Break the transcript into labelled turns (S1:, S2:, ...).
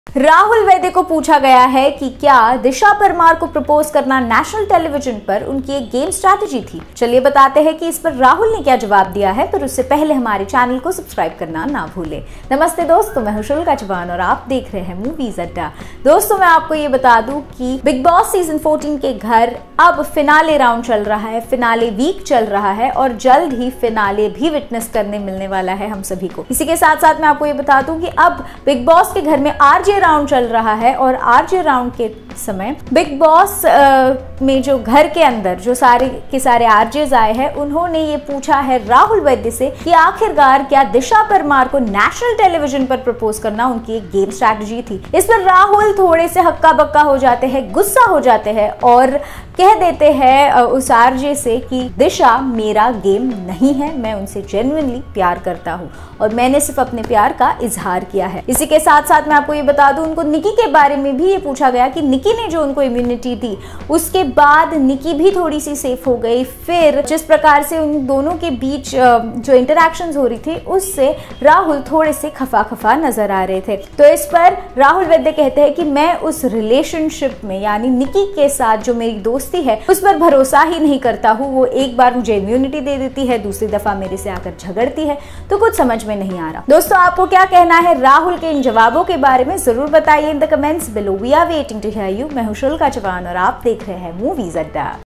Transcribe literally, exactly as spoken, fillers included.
S1: राहुल वैद्य को पूछा गया है कि क्या दिशा परमार को प्रपोज करना नेशनल टेलीविजन पर उनकी एक गेम स्ट्रैटेजी थी। चलिए बताते हैं कि इस पर राहुल ने क्या जवाब दिया है, पर उससे पहले हमारे चैनल को सब्सक्राइब करना ना भूलें। नमस्ते दोस्तों, मैं हूं शुल्का चौहान और आप देख रहे हैं मूवीज अड्डा। दोस्तों, मैं आपको ये बता दूं कि बिग बॉस सीजन चौदह के घर अब फिनाले राउंड चल रहा है, फिनाले वीक चल रहा है और जल्द ही फिनाले भी विटनेस करने मिलने वाला है हम सभी को। इसी के साथ साथ मैं आपको ये बता दूं कि अब बिग बॉस के घर में आरजे राउंड चल रहा है और आरजे राउंड के समय बिग बॉस में जो घर के अंदर जो सारे के सारे आरजेज आए हैं, उन्होंने ये पूछा है राहुल वैद्य से कि आखिरकार क्या दिशा परमार को नेशनल टेलीविजन पर प्रपोज करना उनकी एक गेम स्ट्रैटेजी थी। इस पर राहुल थोड़े से हक्का बक्का हो जाते हैं, गुस्सा हो जाते हैं और कह देते हैं उस आरजे से कि दिशा मेरा गेम नहीं है, मैं उनसे जेन्युइनली प्यार करता हूँ और मैंने सिर्फ अपने प्यार का इजहार किया है। इसी के साथ साथ मैं आपको ये बता दूं, उनको निकी के बारे में भी ये पूछा गया कि निकी ने जो उनको इम्यूनिटी दी उसके बाद निकी भी थोड़ी सी सेफ हो गई। फिर जिस प्रकार से उन दोनों के बीच जो इंटरैक्शंस हो रही थी उससे राहुल थोड़े से खफा खफा नजर आ रहे थे। तो इस पर राहुल वैद्य कहते हैं कि मैं उस रिलेशनशिप में यानी निकी के साथ जो मेरी दोस्ती है उस पर भरोसा ही नहीं करता हूँ। वो एक बार मुझे इम्यूनिटी दे देती है, दूसरी दफा मेरे से आकर झगड़ती है, तो कुछ समझ में नहीं आ रहा। दोस्तों, आपको क्या कहना है राहुल के इन जवाबों के बारे में जरूर बताइए in the comments below. We are waiting to hear you. मैं हूं शुल्का चौहान और आप देख रहे हैं मूवीज अड्डा।